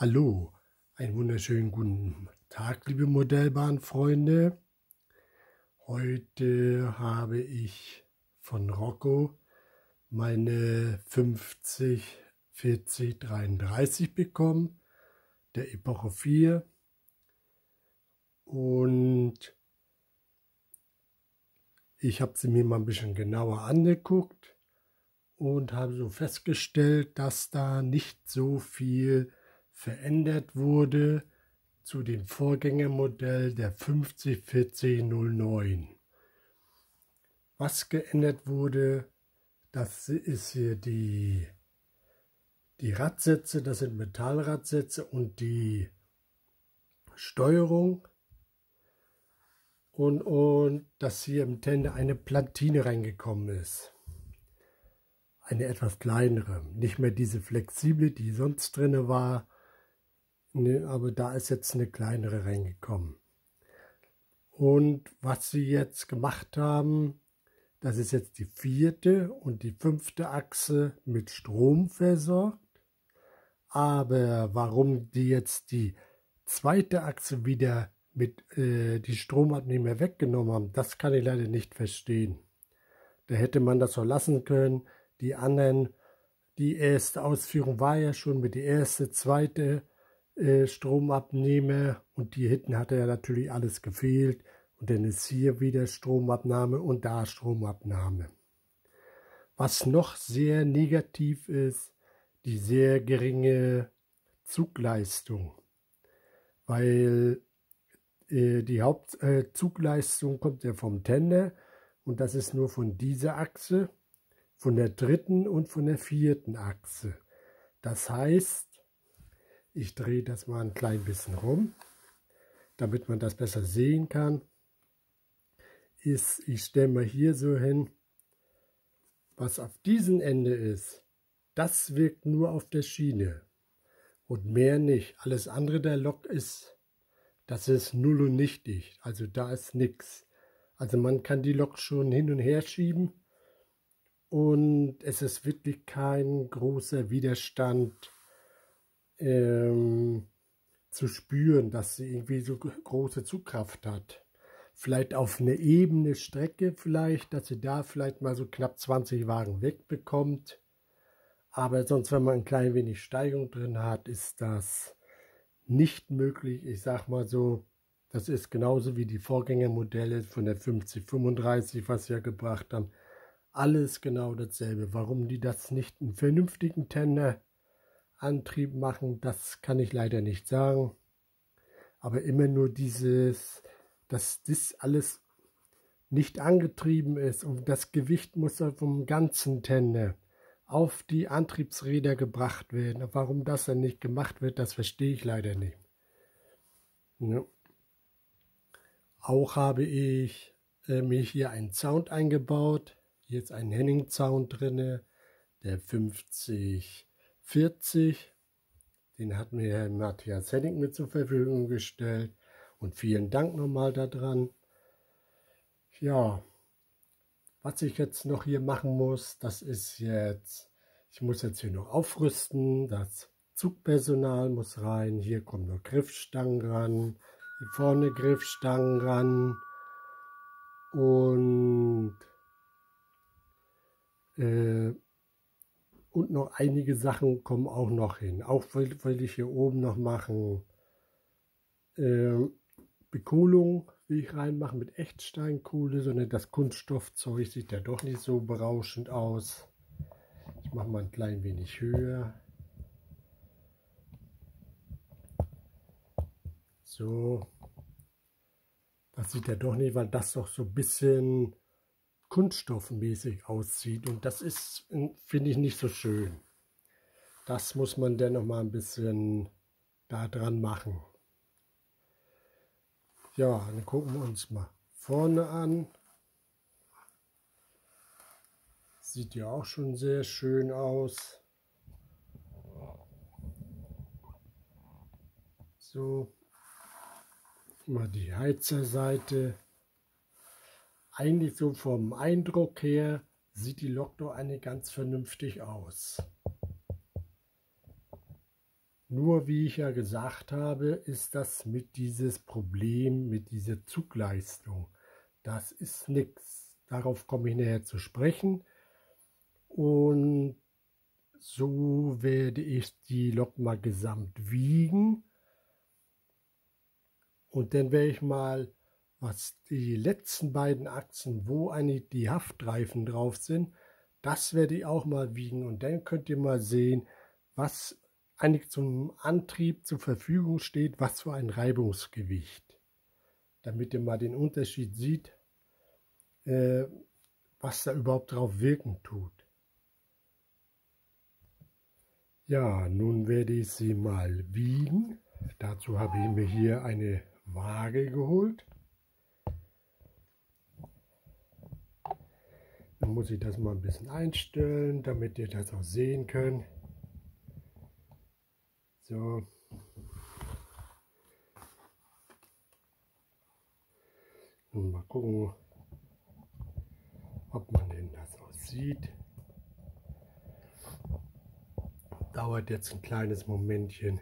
Hallo, einen wunderschönen guten Tag, liebe Modellbahnfreunde. Heute habe ich von Rocco meine 504033 bekommen, der Epoche 4. Und ich habe sie mir mal ein bisschen genauer angeguckt und habe so festgestellt, dass da nicht so viel verändert wurde zu dem Vorgängermodell der 504009. Was geändert wurde, das ist hier die Radsätze, das sind Metallradsätze und die Steuerung und dass hier im Tender eine Platine reingekommen ist. Eine etwas kleinere, nicht mehr diese flexible, die sonst drin war, ne, aber da ist jetzt eine kleinere reingekommen. Und was sie jetzt gemacht haben, das ist jetzt die 4. und die 5. Achse mit Strom versorgt. Aber warum die jetzt die 2. Achse wieder mit die Stromabnehmer weggenommen haben, das kann ich leider nicht verstehen. Da hätte man das so lassen können. Die anderen, die erste Ausführung war ja schon mit der erste, zweite Stromabnehmer und die hinten hatte ja natürlich alles gefehlt. Und dann ist hier wieder Stromabnahme und da Stromabnahme. Was noch sehr negativ ist, die sehr geringe Zugleistung. Weil die Hauptzugleistung kommt ja vom Tender und das ist nur von dieser Achse, von der 3. und von der 4. Achse. Das heißt, ich drehe das mal ein klein bisschen rum, damit man das besser sehen kann. Ich stelle mal hier so hin, was auf diesem Ende ist, das wirkt nur auf der Schiene und mehr nicht. Alles andere der Lok das ist null und nichtig, also da ist nichts. Also man kann die Lok schon hin und her schieben und es ist wirklich kein großer Widerstand zu spüren, dass sie irgendwie so große Zugkraft hat. Vielleicht auf eine ebene Strecke vielleicht, dass sie da vielleicht mal so knapp 20 Wagen wegbekommt. Aber sonst, wenn man ein klein wenig Steigung drin hat, ist das nicht möglich. Ich sag mal so, das ist genauso wie die Vorgängermodelle von der 5035, was sie ja gebracht haben. Alles genau dasselbe. Warum die das nicht einen vernünftigen Tenderantrieb machen, das kann ich leider nicht sagen. Aber immer nur dass das alles nicht angetrieben ist und das Gewicht muss vom ganzen Tender auf die Antriebsräder gebracht werden. Warum das dann nicht gemacht wird, das verstehe ich leider nicht. Ja. Auch habe ich mir hier einen Sound eingebaut. Hier ist ein Henning-Sound drin, der 5040. Den hat mir Herr Matthias Henning mit zur Verfügung gestellt. Und vielen Dank nochmal daran. Ja, was ich jetzt noch hier machen muss, das ist jetzt, ich muss jetzt hier noch aufrüsten. Das Zugpersonal muss rein. Hier kommen noch Griffstangen ran. Hier vorne Griffstangen ran. Und noch einige Sachen kommen auch noch hin. Auch will ich hier oben noch machen. Bekohlung will ich reinmachen mit Echtsteinkohle, sondern das Kunststoffzeug sieht ja doch nicht so berauschend aus. Ich mache mal ein klein wenig höher. So. Das sieht ja doch nicht, weil das doch so ein bisschen kunststoffmäßig aussieht und das ist, finde ich, nicht so schön. Das muss man dann noch mal ein bisschen da dran machen. Ja, dann gucken wir uns mal vorne an. Sieht ja auch schon sehr schön aus. So, mal die Heizerseite. Eigentlich so vom Eindruck her sieht die Lok doch eigentlich ganz vernünftig aus. Nur wie ich ja gesagt habe, ist das mit dieses Problem mit dieser Zugleistung. Das ist nichts. Darauf komme ich nachher zu sprechen. Und so werde ich die Lok mal gesamt wiegen. Und dann werde ich mal, was die letzten beiden Achsen, wo eigentlich die Haftreifen drauf sind, das werde ich auch mal wiegen. Und dann könnt ihr mal sehen, was eigentlich zum Antrieb zur Verfügung steht, was für ein Reibungsgewicht. Damit ihr mal den Unterschied seht, was da überhaupt drauf wirken tut. Ja, nun werde ich sie mal wiegen. Dazu habe ich mir hier eine Waage geholt. Dann muss ich das mal ein bisschen einstellen, damit ihr das auch sehen könnt. So. Und mal gucken, ob man denn das auch sieht. Dauert jetzt ein kleines Momentchen.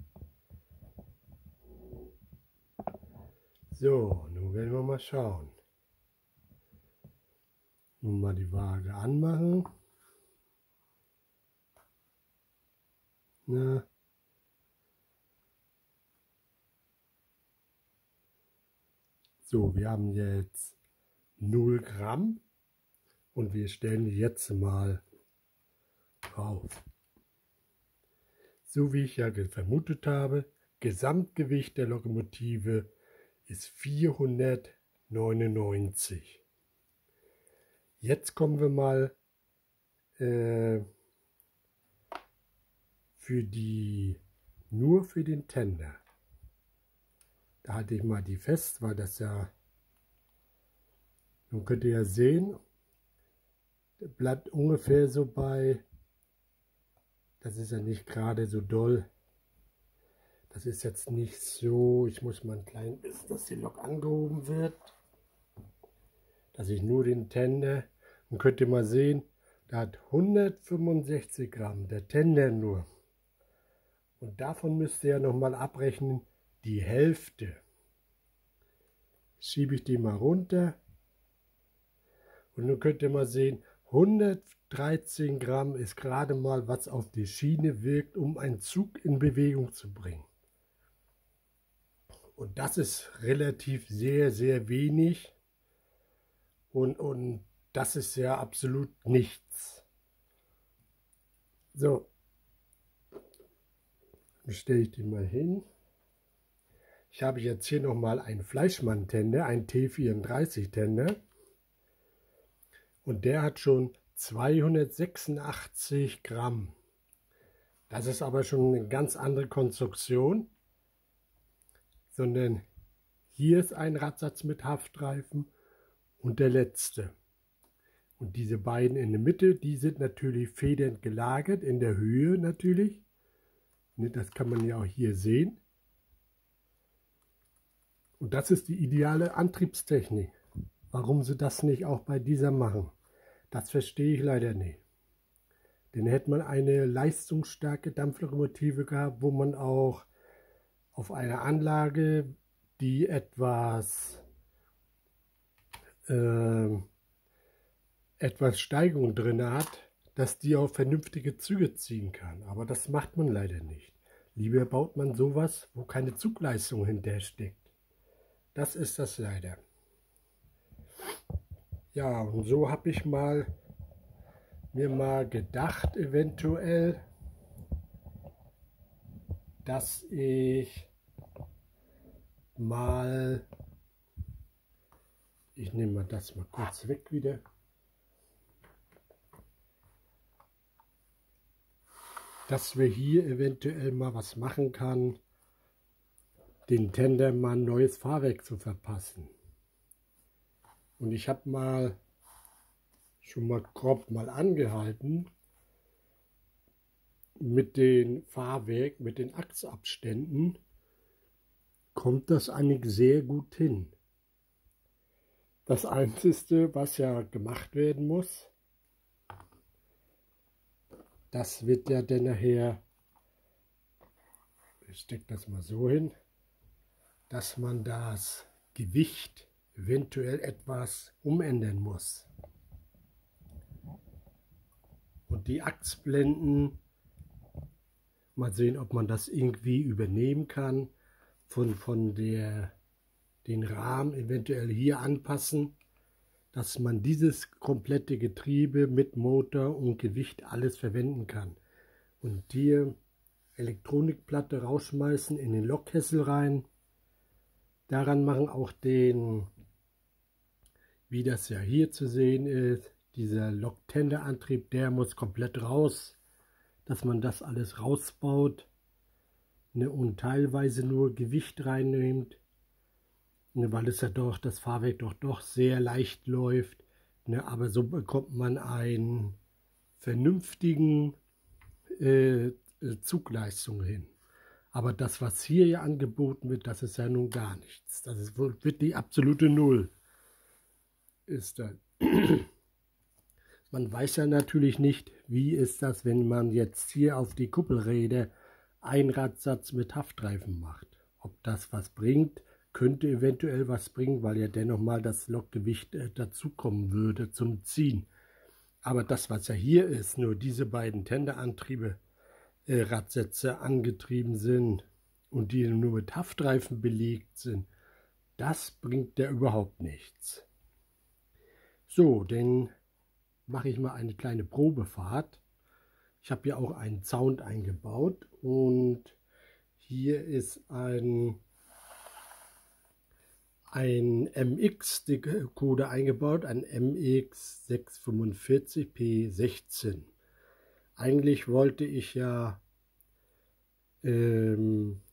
So, nun werden wir mal schauen. Nun mal die Waage anmachen. Na. So, wir haben jetzt 0 Gramm und wir stellen die jetzt mal auf. So wie ich ja vermutet habe, Gesamtgewicht der Lokomotive ist 499. Jetzt kommen wir mal nur für den Tender. Da halte ich mal die fest, weil das ja, nun könnt ihr ja sehen, bleibt ungefähr so bei, das ist ja nicht gerade so doll. Das ist jetzt nicht so, ich muss mal ein klein bisschen, dass die Lok angehoben wird. Dass ich nur den Tender, und könnt ihr mal sehen, da hat 165 Gramm, der Tender nur. Und davon müsst ihr ja nochmal abrechnen, die Hälfte. Schiebe ich die mal runter. Und nun könnt ihr mal sehen, 113 Gramm ist gerade mal, was auf die Schiene wirkt, um einen Zug in Bewegung zu bringen. Und das ist relativ sehr, sehr wenig. Und das ist ja absolut nichts. So, dann stelle ich die mal hin. Ich habe jetzt hier nochmal einen Fleischmann-Tender, einen T34-Tender. Und der hat schon 286 Gramm. Das ist aber schon eine ganz andere Konstruktion. Sondern hier ist ein Radsatz mit Haftreifen und der letzte. Und diese beiden in der Mitte, die sind natürlich federnd gelagert, in der Höhe natürlich. Das kann man ja auch hier sehen. Und das ist die ideale Antriebstechnik. Warum sie das nicht auch bei dieser machen, das verstehe ich leider nicht. Denn hätte man eine leistungsstarke Dampflokomotive gehabt, wo man auch auf einer Anlage, die etwas Steigung drin hat, dass die auch vernünftige Züge ziehen kann. Aber das macht man leider nicht. Lieber baut man sowas, wo keine Zugleistung hinter steckt. Das ist das leider. Ja, und so habe ich mir mal gedacht, eventuell, dass ich mal, ich nehme mal das mal kurz weg wieder. Dass wir hier eventuell mal was machen kann, den Tender mal ein neues Fahrwerk zu verpassen. Und ich habe schon mal grob angehalten mit den Fahrwerk, mit den Achsabständen, kommt das eigentlich sehr gut hin. Das Einzige, was ja gemacht werden muss, das wird ja dann nachher Ich stecke das mal so hin, dass man das Gewicht eventuell etwas umändern muss. Und die Achsblenden, mal sehen, ob man das irgendwie übernehmen kann, von den Rahmen eventuell hier anpassen, dass man dieses komplette Getriebe mit Motor und Gewicht alles verwenden kann. Und hier Elektronikplatte rausschmeißen in den Lokkessel rein. Daran machen auch den, wie das ja hier zu sehen ist, dieser Loktänderantrieb, der muss komplett raus, dass man das alles rausbaut, ne, und teilweise nur Gewicht reinnimmt, ne, weil es ja doch das Fahrwerk doch sehr leicht läuft, ne, aber so bekommt man einen vernünftigen Zugleistung hin. Aber das, was hier angeboten wird, das ist ja nun gar nichts. Das ist wird die absolute Null. Ist dann. Man weiß ja natürlich nicht, wie ist das, wenn man jetzt hier auf die Kuppelräder Einradsatz mit Haftreifen macht. Ob das was bringt, könnte eventuell was bringen, weil ja dennoch mal das Lokgewicht dazukommen würde zum Ziehen. Aber das, was ja hier ist, nur diese beiden Tenderantriebe, Radsätze angetrieben sind und die nur mit Haftreifen belegt sind, das bringt ja überhaupt nichts. So, dann mache ich mal eine kleine Probefahrt. Ich habe ja auch einen Sound eingebaut und hier ist ein MX-Decoder eingebaut, ein MX645P16. Eigentlich wollte ich ja einen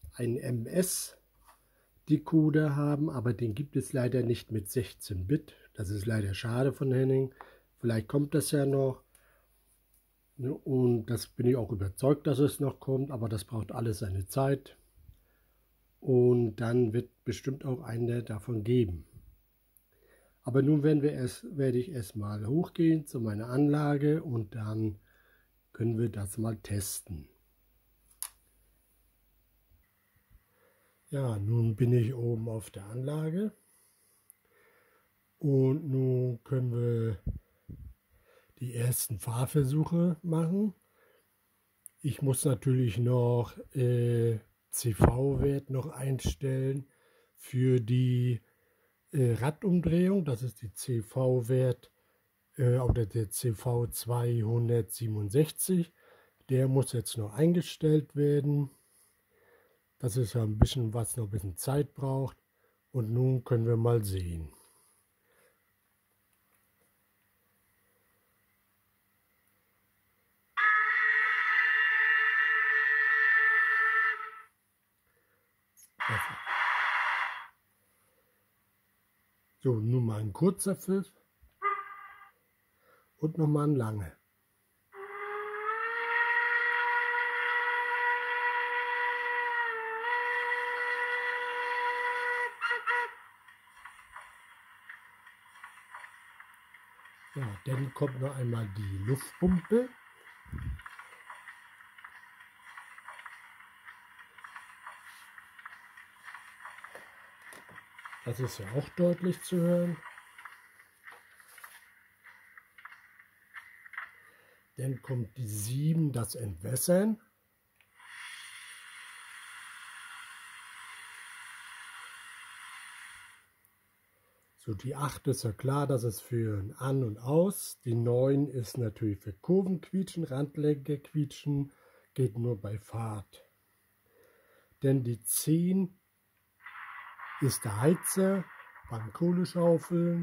MS-Decoder haben, aber den gibt es leider nicht mit 16 Bit. Das ist leider schade von Henning. Vielleicht kommt das ja noch. Und das bin ich auch überzeugt, dass es noch kommt, aber das braucht alles seine Zeit. Und dann wird bestimmt auch einer davon geben. Aber nun werde ich erstmal hochgehen zu meiner Anlage und dann können wir das mal testen. Ja, nun bin ich oben auf der Anlage und nun können wir die ersten Fahrversuche machen. Ich muss natürlich noch CV-Wert noch einstellen für die Radumdrehung. Das ist die CV-Wert oder der CV 267. Der muss jetzt noch eingestellt werden. Das ist ja ein bisschen, was noch ein bisschen Zeit braucht. Und nun können wir mal sehen. So, nun mal ein kurzer Pfiff und nochmal ein langer. Ja, dann kommt noch einmal die Luftpumpe. Das ist ja auch deutlich zu hören. Dann kommt die 7, das Entwässern. So, die 8 ist ja klar, das ist für ein An und Aus. Die 9 ist natürlich für Kurvenquietschen, Randlenkerquietschen, geht nur bei Fahrt. Denn die 10 ist der Heizer beim Kohleschaufeln.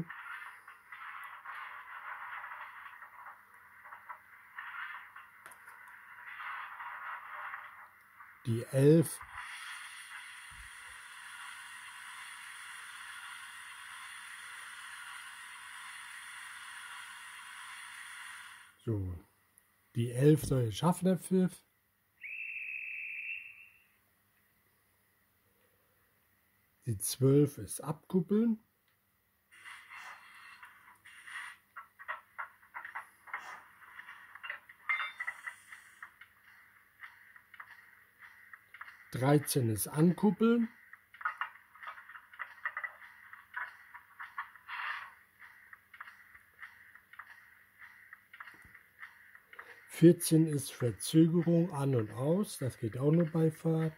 Die 11 die 11 soll Schaffnerpfiff. Die 12 ist Abkuppeln. 13 ist Ankuppeln. 14 ist Verzögerung an und aus, das geht auch nur bei Fahrt.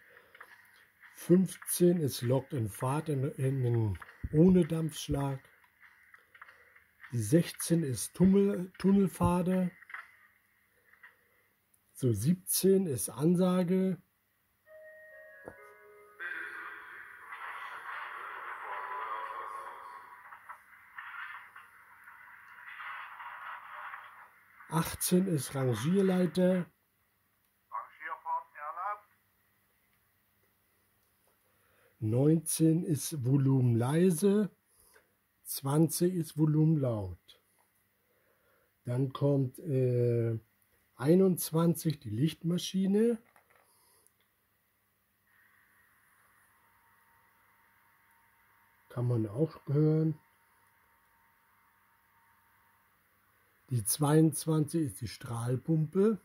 15 ist Lok in Fahrt ohne Dampfschlag. Die 16 ist Tunnelpfade. So 17 ist Ansage. Achtzehn ist Rangierleiter. Rangierfahrten erlaubt. 19 ist Volumen leise. 20 ist Volumen laut. Dann kommt 21 die Lichtmaschine. Kann man auch hören. Die 22 ist die Strahlpumpe.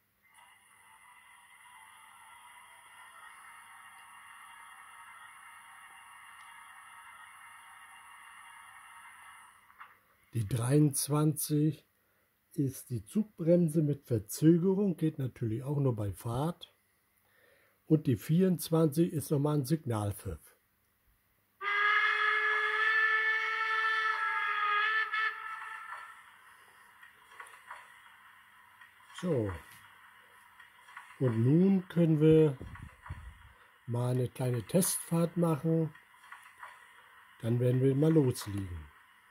Die 23 ist die Zugbremse mit Verzögerung, geht natürlich auch nur bei Fahrt. Und die 24 ist nochmal ein Signalpfiff. So, und nun können wir mal eine kleine Testfahrt machen. Dann werden wir mal loslegen.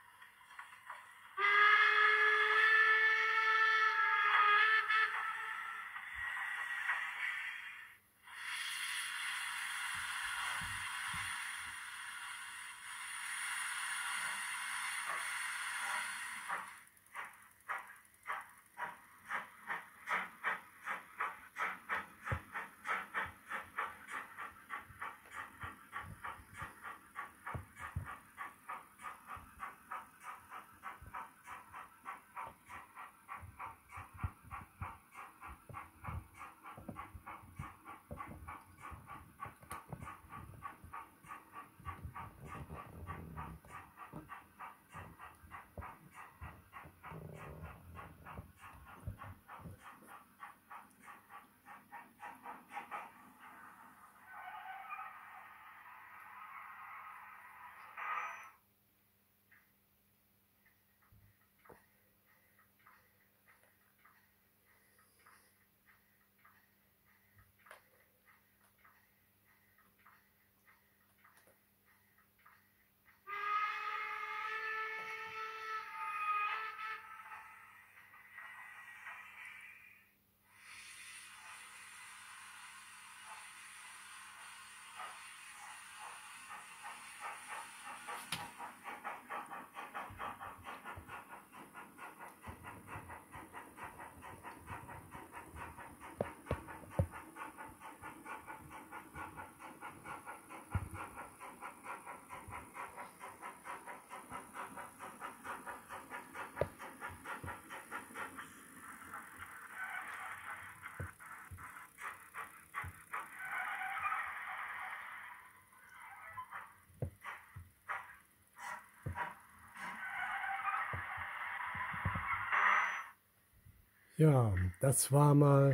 Ja, das war mal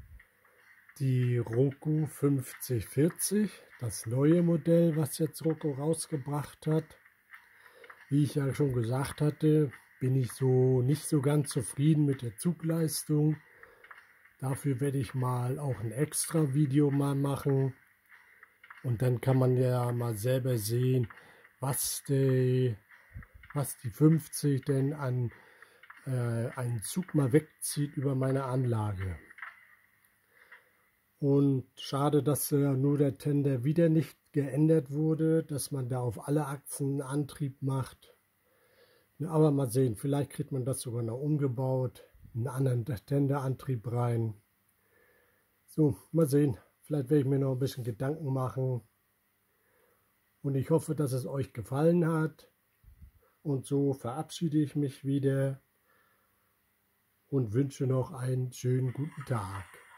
die Roku 5040, das neue Modell, was jetzt Roku rausgebracht hat. Wie ich ja schon gesagt hatte, bin ich nicht so ganz zufrieden mit der Zugleistung. Dafür werde ich mal auch ein extra Video mal machen. Und dann kann man ja mal selber sehen, was die 50 denn an einen Zug mal wegzieht über meine Anlage. Und schade, dass nur der Tender wieder nicht geändert wurde, dass man da auf alle Achsen einen Antrieb macht. Aber mal sehen, vielleicht kriegt man das sogar noch umgebaut, einen anderen Tenderantrieb rein. So, mal sehen, vielleicht werde ich mir noch ein bisschen Gedanken machen. Und ich hoffe, dass es euch gefallen hat. Und so verabschiede ich mich wieder und wünsche noch einen schönen guten Tag.